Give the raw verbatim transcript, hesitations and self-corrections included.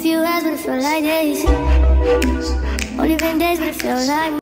few hours, but it felt like days. Only been days, but it felt like